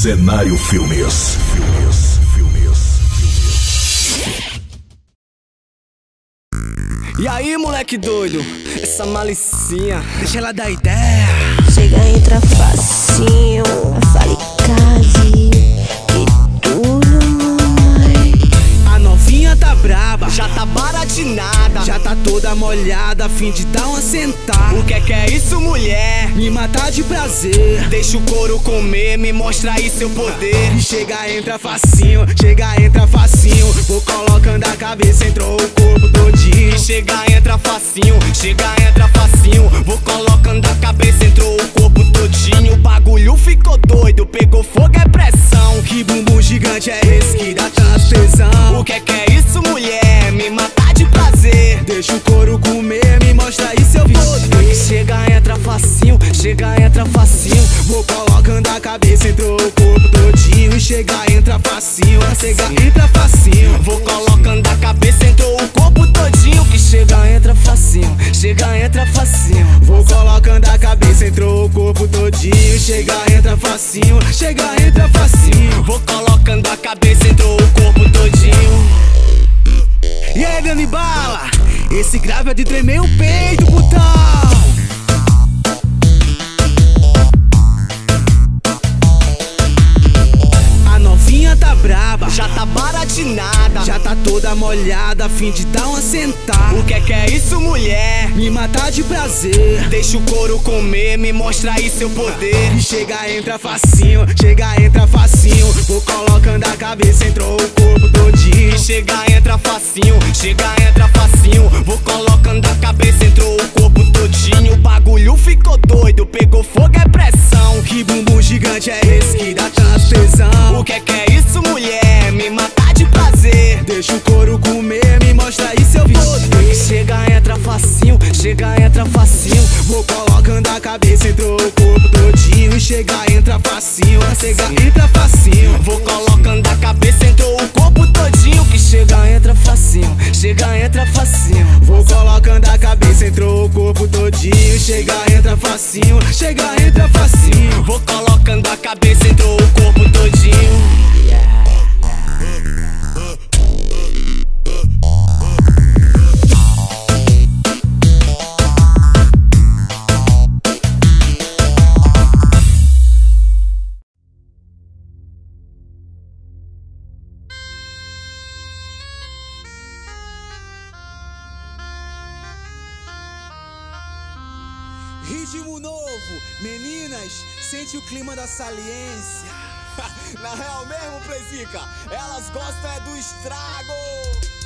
Cenário Filmes. E aí, moleque doido, essa malicinha, deixa ela dar ideia. Chega, entra facinho, fale case, que tudo, mamãe. A novinha tá braba, já tá baratinada, já tá toda molhada, a fim de dar uma sentada. O que é isso, mulher? Me matar de prazer, deixa o couro comer, me mostra aí seu poder. E chega, entra facinho, chega, entra facinho, vou colocando a cabeça, entrou o corpo todinho. E chega, entra facinho, chega, entra facinho, vou colocando a cabeça, entrou o corpo todinho. O bagulho ficou doido, pegou fogo, é pressão. Que bumbum gigante é esse que dá tanto tesão? O que é isso, mulher? Me matar de prazer, deixa o couro comer, me mostra aí seu poder. Chega, entra facinho, chega, entra facinho, vou colocando a cabeça, entrou o corpo todinho. Chega, entra facinho, chega, entra facinho, vou colocando a cabeça, entrou o corpo todinho. Que chega, entra facinho, chega, entra facinho, vou colocando a cabeça, entrou o corpo todinho. Chega, entra facinho, chega, entra facinho, vou colocando a cabeça, entrou o corpo todinho. E aí, Dani Bala, esse grave é de tremer o peito, putão. A novinha tá braba, já tá baratinada, já tá toda molhada, a fim de dar uma sentada. O que é isso, mulher? Me matar de prazer, deixa o couro comer, me mostra aí seu poder. E chega, entra facinho, chega, entra facinho, vou colocando a cabeça, entrou o corpo todinho. E chega, entra facinho, chega, entra facinho, vou colocando a cabeça, entrou o corpo todinho. O bagulho ficou doido, pegou fogo, é pressão. Que bumbum gigante é esse que dá tanto tesão? O que é isso, mulher? Me matar de prazer, deixa o couro comer, me mostra aí seu poder. Chega, entra facinho, chega, entra facinho, vou colocando a cabeça, entrou o corpo todinho. Chega, entra facinho, chega, entra facinho, vou colocando a cabeça, entrou o corpo todinho. Que chega, entra facinho, chega, entra facinho, vou colocando a cabeça, entrou o corpo todinho. Chega, entra facinho, chega, entra facinho, vou colocando a cabeça, entrou o corpo todinho. Ritmo novo, meninas, sente o clima da saliência. Na real mesmo, Prezica, elas gostam é do estrago.